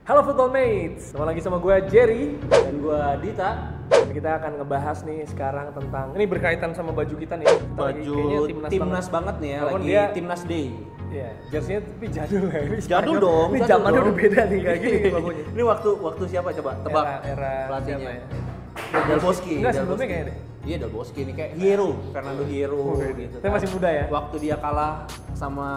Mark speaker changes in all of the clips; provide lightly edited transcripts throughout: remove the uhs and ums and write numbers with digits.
Speaker 1: Halo Football Mates, ketemu lagi sama gue Jerry
Speaker 2: Dan gue Dita.
Speaker 1: Kita akan ngebahas nih sekarang tentang, ini berkaitan sama baju kita nih. Kita
Speaker 2: Baju timnas banget nih ya,
Speaker 1: walaupun
Speaker 2: lagi
Speaker 1: dia,
Speaker 2: timnas day.
Speaker 1: Iya, jersey-nya tapi jadul ya. Ini
Speaker 2: Jadul dong.
Speaker 1: Ini zamannya udah beda nih kayak gini nih bagunya.
Speaker 2: Ini waktu siapa coba? Tebak.
Speaker 1: Era
Speaker 2: pelatihnya.
Speaker 1: siapa ya?
Speaker 2: Del Bosque.
Speaker 1: Enggak, sebelumnya kayaknya deh.
Speaker 2: Iya, Del Bosque ini kayak hero, Fernando Hierro gitu.
Speaker 1: Tapi masih muda ya?
Speaker 2: Waktu dia kalah sama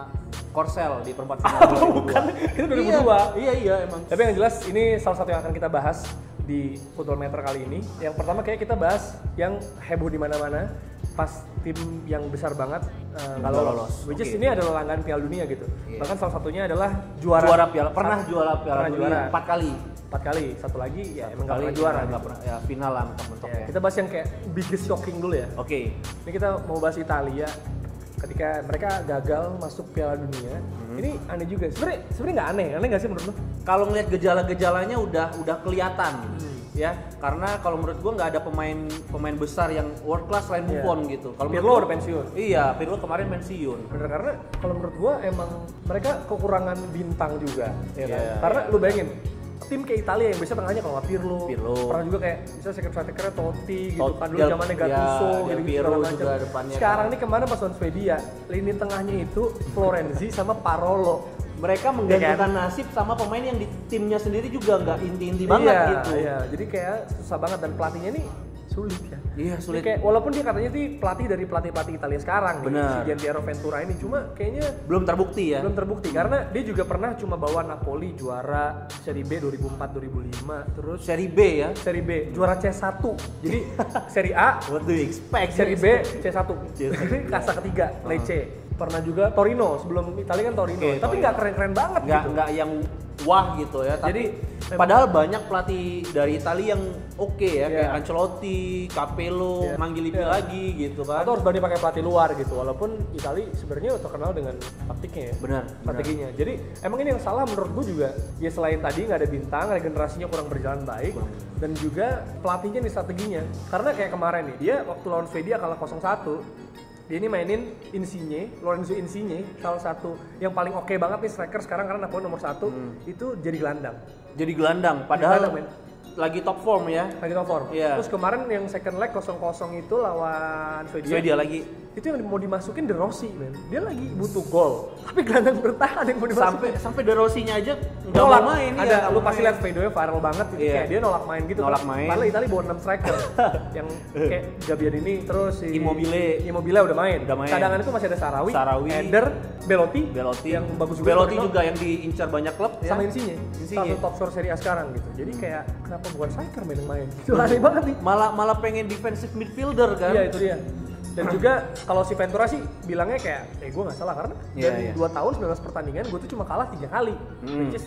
Speaker 2: Korsel di perempat final.
Speaker 1: Bukan, itu 2002.
Speaker 2: Iya emang.
Speaker 1: Tapi yang jelas ini salah satu yang akan kita bahas di Football Meter kali ini. Yang pertama kayak kita bahas yang heboh di mana-mana pas tim yang besar banget nggak lolos. Which is ini adalah langganan Piala Dunia gitu.
Speaker 2: Yeah.
Speaker 1: Bahkan salah satunya adalah juara
Speaker 2: Piala, pernah juara Piala Dunia 4 kali.
Speaker 1: 4 kali, satu lagi ya emang nggak pernah
Speaker 2: juara,
Speaker 1: juara.
Speaker 2: nggak pernah ya final lah mentok ya.
Speaker 1: Kita bahas yang kayak biggest shocking dulu ya.
Speaker 2: Oke.
Speaker 1: Ini kita mau bahas Italia ketika mereka gagal masuk Piala Dunia. Ini aneh juga. Sebenarnya nggak aneh nggak sih menurut lo?
Speaker 2: Kalau ngeliat gejala-gejalanya udah kelihatan. Ya, karena kalau menurut gua nggak ada pemain besar yang world class selain Buffon gitu. Kalau
Speaker 1: Pirlo udah pensiun.
Speaker 2: Iya, Pirlo kemarin pensiun.
Speaker 1: Bener, karena kalau menurut gua emang mereka kekurangan bintang juga, ya kan?
Speaker 2: Yeah,
Speaker 1: Karena lu bayangin tim kayak Italia yang biasa tengahnya kalau nggak Pirlo, pernah juga kayak bisa second striker Totti gitu kan dulu zamannya Gattuso gitu
Speaker 2: segala macam.
Speaker 1: Sekarang nih kemana pas lawan Swedia, lini tengahnya itu Florenzi sama Parolo.
Speaker 2: Mereka menggantungkan nasib sama pemain yang di timnya sendiri juga nggak inti-inti banget gitu.
Speaker 1: Iya, jadi kayak susah banget dan pelatihnya nih sulit ya.
Speaker 2: Iya, sulit.
Speaker 1: Kayak, walaupun dia katanya sih pelatih dari pelatih Italia sekarang nih, si Gianpiero Ventura ini, cuma kayaknya
Speaker 2: belum terbukti ya.
Speaker 1: Belum terbukti karena dia juga pernah cuma bawa Napoli juara Serie B 2004-2005, terus
Speaker 2: Serie B ya.
Speaker 1: Serie B juara C1. Jadi Serie A
Speaker 2: what do you expect?
Speaker 1: Serie B C1. Jadi kasta ketiga Lecce. Pernah juga Torino, sebelum Italia kan Torino. Tapi nggak keren-keren banget gitu.
Speaker 2: Nggak yang wah gitu ya. Tapi
Speaker 1: jadi
Speaker 2: padahal banyak pelatih dari Italia yang oke ya, kayak Ancelotti, Capello, manggil lagi gitu kan.
Speaker 1: Atau harus berani pakai pelatih luar gitu. Walaupun Italia sebenarnya terkenal dengan taktiknya ya.
Speaker 2: Benar.
Speaker 1: Strateginya. Jadi emang ini yang salah menurut gue juga. Ya selain tadi nggak ada bintang, regenerasinya kurang berjalan baik, dan juga pelatihnya nih strateginya. Karena kayak kemarin nih, dia waktu lawan Swedia kalah 0-1. Dia ini mainin Lorenzo Insigne, salah satu yang paling oke banget nih striker sekarang karena Napoli nomor 1 itu jadi gelandang.
Speaker 2: Jadi gelandang, padahal lagi top form ya.
Speaker 1: Lagi top form.
Speaker 2: Yeah.
Speaker 1: Terus kemarin yang second leg 0-0 itu lawan Swedia
Speaker 2: lagi.
Speaker 1: Itu yang mau dimasukin De Rossi, men. Dia lagi butuh gol. Tapi gelandang bertahan yang mau dimasukin.
Speaker 2: Sampai De Rossinya aja
Speaker 1: nggak mau main. Ada lu pasti lihat videonya viral banget gitu. Kayak dia nolak main gitu.
Speaker 2: Nolak main.
Speaker 1: Padahal Italia bawa 6 striker. Yang kayak Gabbiadini terus si Immobile udah main. Cadangan itu masih ada Sarawi. Ender, Belotti yang bagus juga.
Speaker 2: Belotti juga yang diincar banyak klub
Speaker 1: sama Insigne. Satu top scorer Serie A sekarang gitu. Jadi kayak kenapa bukan striker main yang main? Itu aneh banget nih.
Speaker 2: Malah pengen defensive midfielder kan.
Speaker 1: Iya, itu dia. Dan juga kalau si Ventura sih bilangnya kayak gue nggak salah karena dari 2 tahun 19 pertandingan gue tuh cuma kalah 3 kali. Which is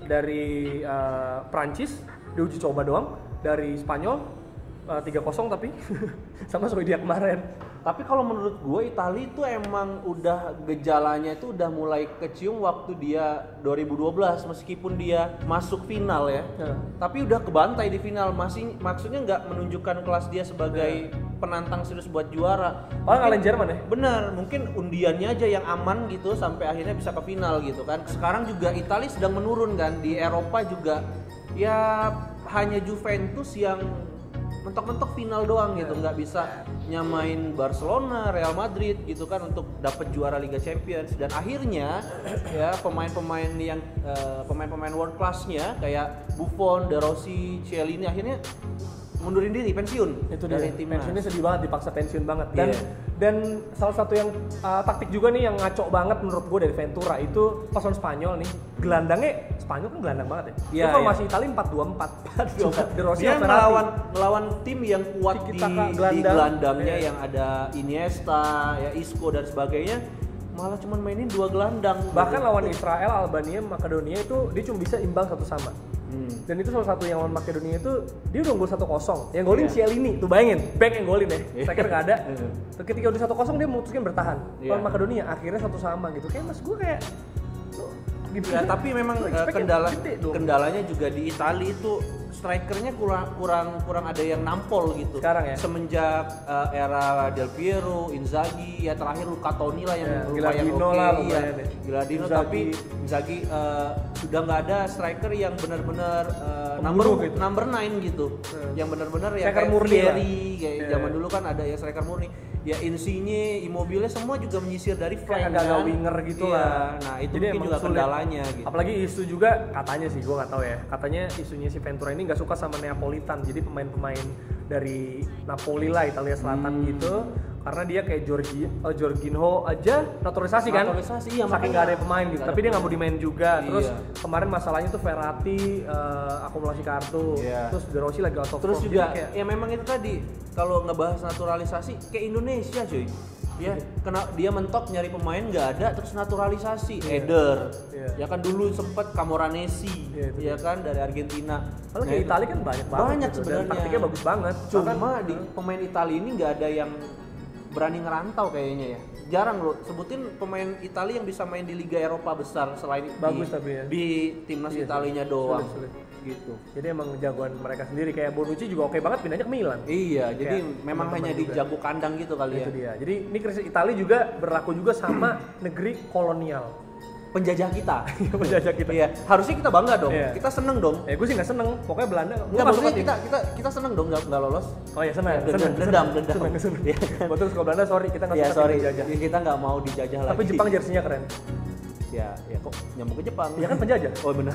Speaker 1: dari Prancis diuji coba doang, dari Spanyol 3-0 tapi sama Swedia kemarin.
Speaker 2: Tapi kalau menurut gue Italia itu emang udah gejalanya itu udah mulai kecium waktu dia 2012 meskipun dia masuk final ya. Tapi udah kebantai di final, maksudnya nggak menunjukkan kelas dia sebagai penantang serius buat juara.
Speaker 1: Ngalahin Jerman ya?
Speaker 2: Bener, mungkin undiannya aja yang aman gitu sampai akhirnya bisa ke final gitu kan. Sekarang juga Italia sedang menurun kan, di Eropa juga ya hanya Juventus yang mentok-mentok final doang gitu, nggak bisa nyamain Barcelona, Real Madrid gitu kan untuk dapat juara Liga Champions. Dan akhirnya ya pemain-pemain yang pemain-pemain world class-nya kayak Buffon, De Rossi, Chiellini akhirnya mundurin diri, pensiun.
Speaker 1: Itu
Speaker 2: dari
Speaker 1: dia,
Speaker 2: timnas.
Speaker 1: pensiunnya sedih banget, dipaksa pensiun banget. Dan salah satu yang taktik juga nih yang ngaco banget menurut gue dari Ventura itu pas lawan Spanyol nih, gelandangnya Spanyol kan gelandang banget ya. Itu formasi Italia 4-2-4. De Rossi
Speaker 2: dia melawan tim yang kuat di gelandangnya yang ada Iniesta, ya Isco dan sebagainya. Malah cuma mainin 2 gelandang.
Speaker 1: Bahkan lawan Israel, Albania, Makedonia itu dia cuma bisa imbang 1-1. Dan itu salah satu yang lawan Makedonia itu dia udah gol 1-0. Yang golin Chiellini, tuh bayangin, back yang golin ya. Striker enggak ada. Ketika udah 1-0 dia memutuskan bertahan. Lawan Makedonia akhirnya 1-1 gitu. Kayak mas gue kayak gitu.
Speaker 2: Ya, tapi memang
Speaker 1: Lu expect-nya gede dong.
Speaker 2: kendalanya juga di Italia itu strikernya kurang ada yang nampol gitu.
Speaker 1: Sekarang ya?
Speaker 2: Semenjak era Del Piero, Inzaghi, ya terakhir Luca Toni lah yang
Speaker 1: Ya,
Speaker 2: lumayan
Speaker 1: Gilardino
Speaker 2: oke.
Speaker 1: lah
Speaker 2: Iya,
Speaker 1: lumayan ya.
Speaker 2: Gilardino,
Speaker 1: Inzaghi.
Speaker 2: tapi Inzaghi sudah nggak ada striker yang benar-benar
Speaker 1: Pembunuh gitu.
Speaker 2: number 9 gitu. Yang benar-benar ya
Speaker 1: Striker
Speaker 2: kayak
Speaker 1: murni lah.
Speaker 2: Vieri, kayak
Speaker 1: Iya.
Speaker 2: zaman dulu kan ada ya striker murni. Ya Insigne, Immobile semua juga menyisir dari flank
Speaker 1: Kayak agak
Speaker 2: kan.
Speaker 1: winger gitu
Speaker 2: Iya,
Speaker 1: lah.
Speaker 2: Nah, itu
Speaker 1: Jadi
Speaker 2: mungkin
Speaker 1: emang
Speaker 2: juga
Speaker 1: sulit.
Speaker 2: kendalanya gitu.
Speaker 1: Apalagi isu juga katanya sih, gue nggak tahu ya. Katanya isunya si Ventura ini nggak suka sama Neapolitan. Jadi pemain-pemain dari Napoli lah, Italia Selatan gitu. Karena dia kayak Jorginho aja naturalisasi kan?
Speaker 2: Naturalisasi, iya,
Speaker 1: Saking
Speaker 2: makanya
Speaker 1: nggak ada pemain gitu.
Speaker 2: nggak
Speaker 1: Tapi
Speaker 2: ada
Speaker 1: dia nggak mau dimain juga. Terus
Speaker 2: Iya.
Speaker 1: kemarin masalahnya tuh Verratti akumulasi kartu.
Speaker 2: Iya.
Speaker 1: Terus De Rossi lagi out of
Speaker 2: Terus
Speaker 1: form.
Speaker 2: juga
Speaker 1: Jadi kayak,
Speaker 2: ya memang itu tadi kalau ngebahas naturalisasi kayak Indonesia cuy. Ya, kena dia mentok nyari pemain nggak ada terus naturalisasi. Eder.
Speaker 1: Iya.
Speaker 2: Ya kan dulu sempet Camoranesi,
Speaker 1: Iya, itu
Speaker 2: ya kan dari Argentina.
Speaker 1: kalau
Speaker 2: Nah,
Speaker 1: kayak
Speaker 2: itu
Speaker 1: Italia kan banyak banget.
Speaker 2: banyak
Speaker 1: gitu. Dan
Speaker 2: sebenarnya.
Speaker 1: taktiknya bagus banget.
Speaker 2: Cuma
Speaker 1: Bahkan,
Speaker 2: di pemain Italia ini nggak ada yang berani ngerantau kayaknya ya. Jarang loh sebutin pemain Italia yang bisa main di Liga Eropa besar selain
Speaker 1: Bagus tapi ya.
Speaker 2: di timnas
Speaker 1: Iya,
Speaker 2: Italinya doang.
Speaker 1: sulit.
Speaker 2: Gitu.
Speaker 1: Jadi emang jagoan mereka sendiri, kayak Bonucci juga oke banget pindahnya ke Milan.
Speaker 2: Iya, jadi
Speaker 1: Kayak
Speaker 2: memang
Speaker 1: teman-teman
Speaker 2: hanya di
Speaker 1: juga.
Speaker 2: jago kandang gitu kali ya.
Speaker 1: Itu dia. Jadi ini krisis Italia juga berlaku juga sama negeri kolonial.
Speaker 2: Penjajah kita.
Speaker 1: Penjajah kita.
Speaker 2: Iya, harusnya kita bangga dong.
Speaker 1: Iya.
Speaker 2: Kita seneng dong.
Speaker 1: Gue sih nggak seneng. Pokoknya Belanda. gua
Speaker 2: Enggak,
Speaker 1: masuk
Speaker 2: maksudnya
Speaker 1: ke tim.
Speaker 2: kita seneng dong nggak lolos.
Speaker 1: Oh ya seneng.
Speaker 2: Dendam.
Speaker 1: Seneng.
Speaker 2: Iya kan?
Speaker 1: Betul kalau Belanda sorry kita nggak
Speaker 2: Ya
Speaker 1: suka
Speaker 2: sorry,
Speaker 1: dijajah.
Speaker 2: kita nggak mau dijajah lagi.
Speaker 1: Tapi Jepang jersinya keren.
Speaker 2: Ya kok nyambung ke Jepang.
Speaker 1: Ya kan penjajah.
Speaker 2: Oh benar.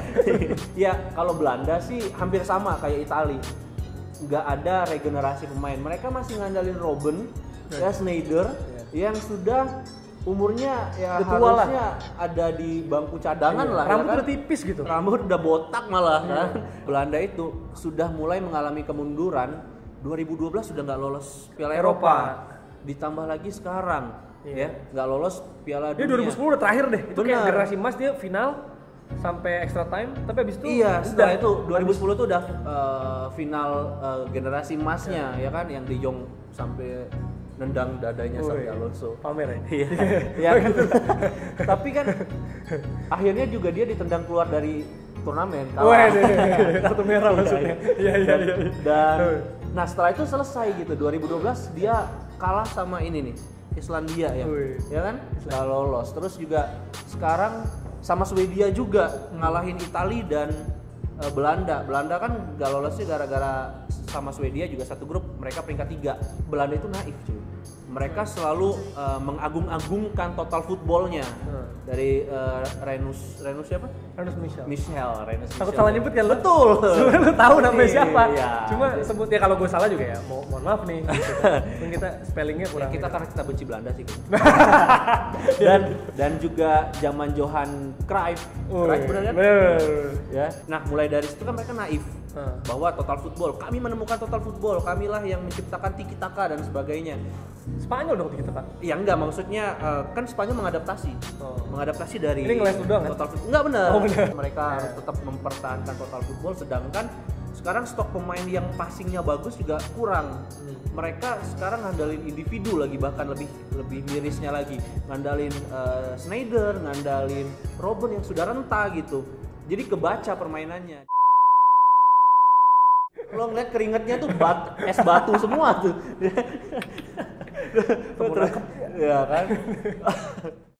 Speaker 2: Ya kalau Belanda sih hampir sama kayak Itali. Nggak ada regenerasi pemain. Mereka masih ngandalin Robben, ya Sneijder, yang sudah umurnya ya
Speaker 1: Udah tua lah.
Speaker 2: harusnya ada di bangku cadangan
Speaker 1: Iya.
Speaker 2: lah.
Speaker 1: Rambut
Speaker 2: ya kan?
Speaker 1: udah tipis gitu.
Speaker 2: Rambut udah botak malah kan. Belanda itu sudah mulai mengalami kemunduran. 2012 sudah nggak lolos Piala
Speaker 1: Eropa.
Speaker 2: Eropa. Ditambah lagi sekarang ya nggak lolos Piala
Speaker 1: Dia
Speaker 2: Dunia.
Speaker 1: 2010 udah terakhir deh. Itu kayak
Speaker 2: Benar.
Speaker 1: generasi emas dia final sampai extra time. Tapi abis itu
Speaker 2: Iya, setelah
Speaker 1: udah.
Speaker 2: itu 2010 tuh udah final generasi emasnya ya kan yang De Jong sampai nendang dadanya
Speaker 1: Woi,
Speaker 2: sampai Alonso.
Speaker 1: pamer ya.
Speaker 2: Iya. Ya, kan? Tapi kan akhirnya juga dia ditendang keluar dari turnamen
Speaker 1: Wah, kartu merah maksudnya. Iya.
Speaker 2: Dan nah setelah itu selesai gitu 2012 dia kalah sama ini nih Islandia ya.
Speaker 1: Wih.
Speaker 2: Ya kan? Nggak lolos. Terus juga sekarang sama Swedia juga ngalahin Italia dan Belanda. Belanda kan nggak lolosnya gara-gara sama Swedia juga satu grup, mereka peringkat 3. Belanda itu naif cuy. Mereka selalu mengagung-agungkan total footballnya dari Renus siapa?
Speaker 1: Renus Michel.
Speaker 2: Renus
Speaker 1: Takut
Speaker 2: Michel.
Speaker 1: salah nyebut kan lu?
Speaker 2: Betul.
Speaker 1: Sebenarnya lu tahu namanya
Speaker 2: Iya,
Speaker 1: siapa.
Speaker 2: iya.
Speaker 1: Cuma sebut ya kalau gue salah juga ya. Mohon maaf nih. Gitu. Mungkin kita spellingnya
Speaker 2: Ya,
Speaker 1: kurang.
Speaker 2: kita karena kita benci Belanda sih. dan juga zaman Johan Cruyff. Cruyff benar kan?
Speaker 1: Bener.
Speaker 2: Ya. Nah, mulai dari situ kan mereka naif bahwa total football, kami menemukan total football, kamilah yang menciptakan tiki taka dan sebagainya.
Speaker 1: Spanyol dong kita kan.
Speaker 2: Ya enggak, maksudnya kan Spanyol mengadaptasi. Mengadaptasi dari
Speaker 1: Ini ngeles lu doang kan?
Speaker 2: total football. Enggak benar.
Speaker 1: Oh, benar.
Speaker 2: Mereka harus tetap mempertahankan total football, sedangkan sekarang stok pemain yang passingnya bagus juga kurang. Mereka sekarang ngandalin individu lagi, bahkan lebih mirisnya lagi ngandalin Sneijder, ngandalin Robben yang sudah renta gitu. Jadi kebaca permainannya. Lo ngeliat keringetnya tuh es batu semua tuh. Ya kan?